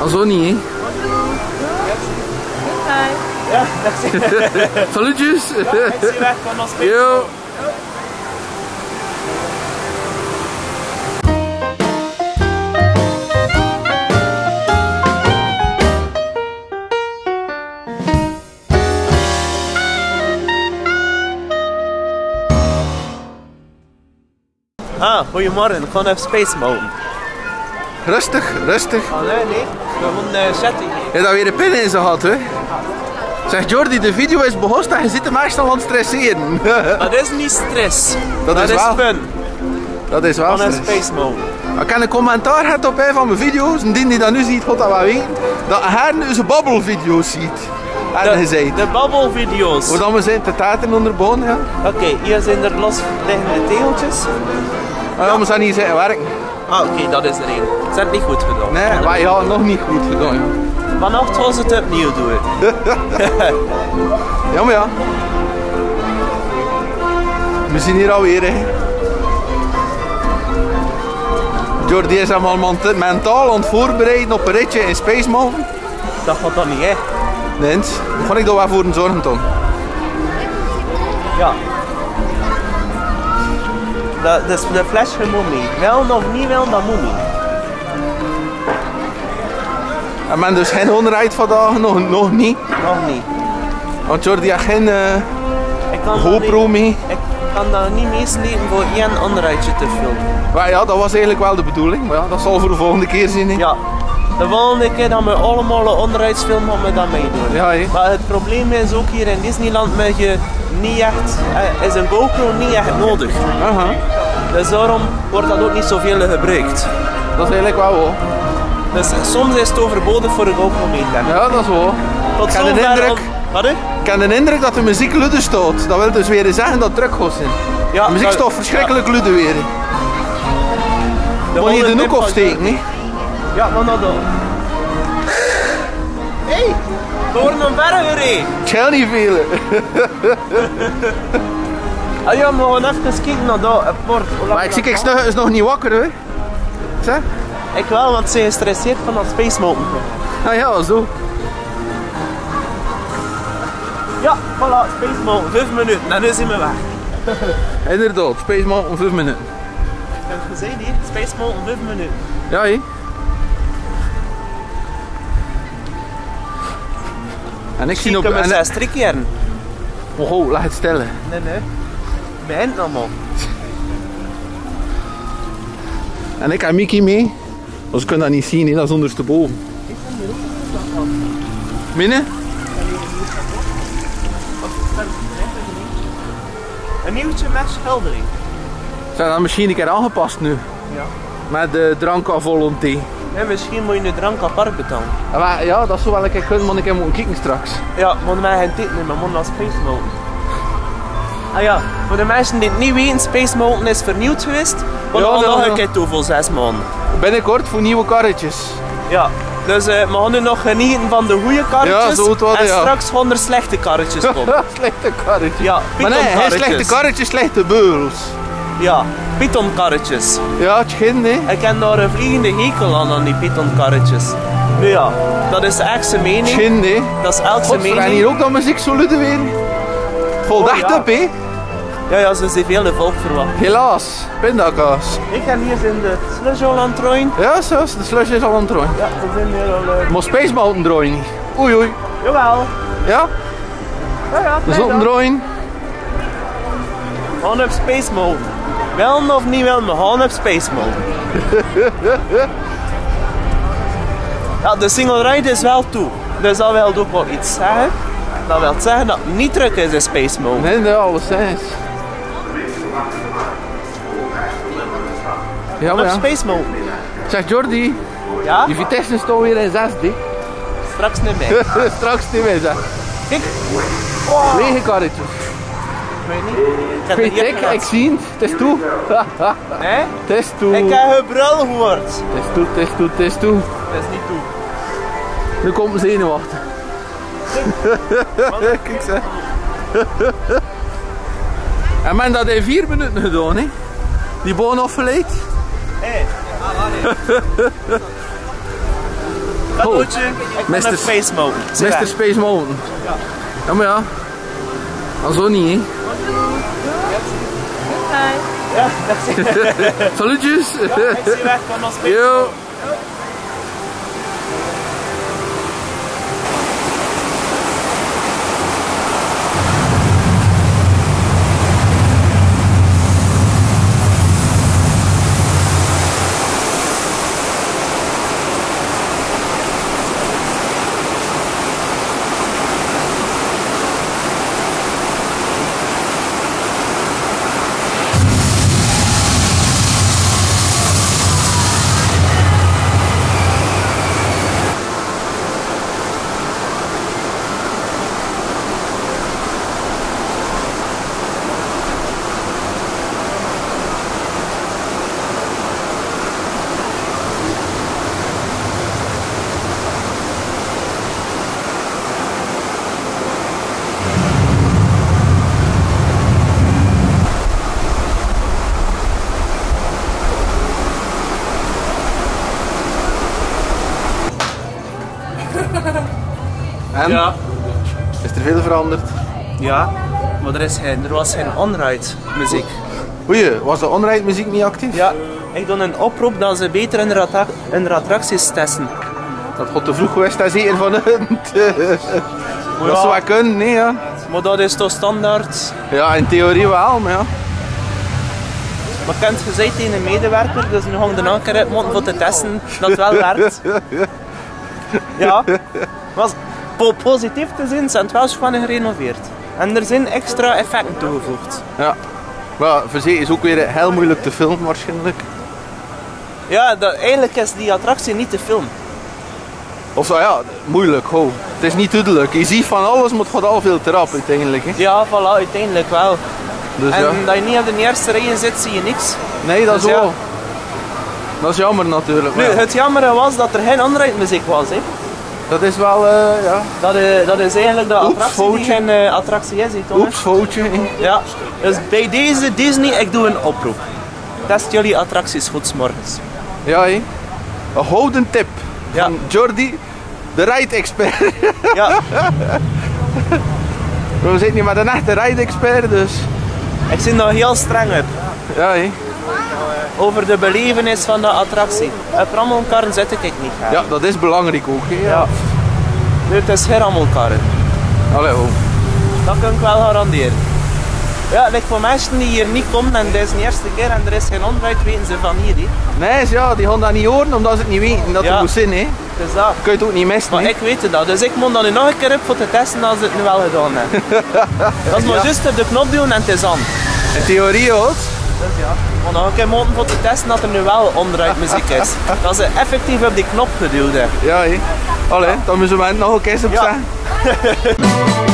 Zo niet, hè? Ja, merci. Salutjes! Ik zie weg van ons space. Yo. Ah, goedemorgen. Ik ga even Space Mountain. Rustig, rustig. Oh nee. Gewoon zetten hier. Je hebt daar weer een pin in zo gehad, hè? Zeg Jordi, de video is begonnen en je zit hem echt al aan het stresseren. Dat is niet stress. Dat is wel. fun. Dat is wel Van een stress. Space Mountain. Ik heb een commentaar gehad op een van mijn video's. En die dat nu ziet, gaat dat wel weten. Dat hij nu zijn babbelvideo's ziet. En gezegd. De babbelvideo's. Hoe dan we zijn te taten onder bonen, ja. Oké, hier zijn er los liggende tegeltjes. Maar we zijn hier zitten werken. Ah, oké, dat is er één. Ze hebben het niet goed gedaan. Nee, maar ja, nog niet goed gedaan. Vannacht was het opnieuw doen. Ja, maar ja. We zien hier alweer, hè. Jordi is allemaal mentaal aan het voorbereiden op een ritje in Space Mountain. Dat gaat dan niet, hè? Nee, dan ga ik daar wel voor een zorgen, Tom. Ja. Dus de flesje moet niet. Wel nog niet, wel, dat moet niet. En men dus geen onderrijd vandaag, nog niet. Nog niet. Want Jordi heeft geen Ik kan GoPro mee. Ik kan dat niet meeslepen voor één onderuitje te filmen. Maar ja, dat was eigenlijk wel de bedoeling. Maar ja, dat zal voor de volgende keer zijn. Hè. Ja. De volgende keer dat we allemaal een onderuitsfilm gaan we dat meedoen. Ja, hè. Maar het probleem is ook hier in Disneyland met je niet echt, is een GoPro niet echt nodig. Aha. Dus daarom wordt dat ook niet zoveel gebruikt. Dat is eigenlijk wel hoor. Dus soms is het overbodig voor een GoPro mee te hebben. Ja, dat is wel. Tot Ik heb de zover indruk, Wat hè? ik heb de indruk dat de muziek luide staat. Dat wil dus weer zeggen dat het druk gaat zijn. Ja, De muziek staat verschrikkelijk luide weer. Moet je de hoek opsteken, hè? Ja, maar dat ook. Hé, we worden omver gereden. Ik ga niet veel. Ah ja, we gaan even kijken naar dat bord. Maar ik zie, ik snug is nog niet wakker, hè? Zeg? Ik wel, want ze is gestresseerd van dat Space Mountain. Ah ja, zo. Ja, voilà, Space Mountain, 5 minuten en nu zijn we weg. Inderdaad, Space Mountain 5 minuten. Heb je gezegd hier? Space Mountain 5 minuten. Ja, hè? En ik zie op... Kunnen we 6 strikjaren? Oh, laat het stellen. Nee. Begint allemaal. En ik heb Mickey mee. Dus je kunt dat niet zien, hè? Dat is ondersteboven. Ik kan hier ook een van. Binnen? Een nieuwtje met schildering. Zijn dat misschien een keer aangepast nu? Ja. Met de drank à volonté. En misschien moet je de drank apart betalen. Ja, dat zou wel een keer kunnen, maar ik heb moeten kijken straks. Ja, maar wij geen tijd meer, maar moeten naar Space Mountain. Ah ja, voor de mensen die het niet weten, Space Mountain is vernieuwd geweest. Maar Ja, we gaan ja, nog ja. een keer toe voor 6 maanden. Binnenkort voor nieuwe karretjes. Ja, dus we gaan nu nog genieten van de goede karretjes. Ja, zo het worden, en ja. straks gaan er slechte karretjes komen. Slechte karretjes. Ja, Maar nee, geen pythonkarretjes. slechte karretjes, slechte beugels. Ja, pythonkarretjes. Ja, het begint, hè. Ik heb daar een vliegende hekel aan die pythonkarretjes. Nu ja, dat is de echte Het mening. begint, hè. Dat is elke God, en mening. hier ook dat muziek zo luide weer. Vol echt ja. op, hè. Ja, ze zijn veel volk verwacht. Helaas, pindakaas. Ik heb hier in de slush al aan het draaien. Ja, zo, de slush is al aan het draaien. Ja, we zijn hier al... Maar Space Mountain draaien niet. Oei, oei. Jawel. Ja, Ja, dat is op een draaien. We gaan op Space Mountain. Wel of niet wel, we gaan op Space Mountain. Ja, de single ride is wel toe. Dus dat wil ook wel iets zeggen. Dat wil zeggen dat het niet druk is in Space Mountain. Nee, alles is. Ja, maar Op ja. Space Mountain. Zeg Jordi, Ja? die Vitesse staan weer in 6D. Straks niet meer. Straks niet meer, zeg. Kijk. Oh, Lege karretjes. ik weet niet. Ik heb Weet er hier ik gehad. zie het. Het is toe. Nee? Het is toe. Ik heb gebrul gehoord. Het is toe, het is toe, het is toe. Dat is niet toe. Nu komt mijn zenuwachtig. Kijk zeg. En men dat in 4 minuten gedaan, hè? Die boon afgeleid. Hé. Cadeautje, ik ben een Space Mountain. Mr. Space Mountain. Ja, maar ja. Al zo niet, hè. Ja, dat zie je. Salutjes. Ik zie weg van ons Space Yo. Mountain. En? Ja. Is er veel veranderd? Ja, maar er was geen on-ride muziek. Oei, was de on-ride muziek niet actief? Ja, ik doe een oproep dat ze beter hun attracties testen. Dat gaat te vroeg geweest, dat is een van hun. Dat zou wel kunnen, nee ja. Maar dat is toch standaard. Ja, in theorie wel, maar ja. Maar kent je zei tegen een medewerker, dus nu hangt de anker uit moeten voor te testen dat het wel werkt. Ja, maar positief te zien, zijn het wel schoon gerenoveerd. En er zijn extra effecten toegevoegd. Ja. Maar voor zee is ook weer heel moeilijk te filmen waarschijnlijk. Ja, eigenlijk is die attractie niet te filmen. Of zo, ja, moeilijk, ho. Het is niet duidelijk. Je ziet van alles, maar het gaat al veel te rap uiteindelijk. Hè. Ja, voilà, uiteindelijk wel. Dus, en ja. dat je niet op de eerste rij zit, zie je niks. Nee, dat is Dus ja. wel. Dat is jammer natuurlijk. Nu, Maar ja, het jammer was dat er geen on-ride muziek was. Hè. dat is wel, ja. Dat is eigenlijk de attractie die foutje. geen attractie is. Hè, Tom, hè. Oeps, foutje. Hè. Ja, dus bij deze Disney, ik doe een oproep. Test jullie attracties goed 's morgens. Ja, hè. Een gouden tip Ja. van Jordi, de ride-expert. Ja, We zitten hier met een echte ride-expert, dus ik zie nog heel streng op. ja, hè. Over de belevenis van de attractie. Op rammelkarren zit ik niet graag. Ja, dat is belangrijk ook. Hè. Ja. Nu, het is geen rammelkarren. Allee, ho. Dat kan ik wel garanderen. Ja, like voor mensen die hier niet komen en dit is de eerste keer en er is geen on-ride, weten ze van hier. Hè. Nee, ja, die gaan dat niet horen omdat ze het niet weten dat Ja. het moet zijn. Hè. Dus dat. Kun je het ook niet missen. Maar Hè. ik weet het dat, dus ik moet dat nu nog een keer op voor te testen als ze het nu wel gedaan hebben. Dat is maar Ja. juist op de knop doen en het is aan. In theorie hoor. Dus ja, maar nog een keer moeten voor te testen dat er nu wel on-ride muziek is. Dat ze effectief op die knop geduwd hebben. Ja, hè. Allee, dan moeten we het nog een keer op Ja. zeggen.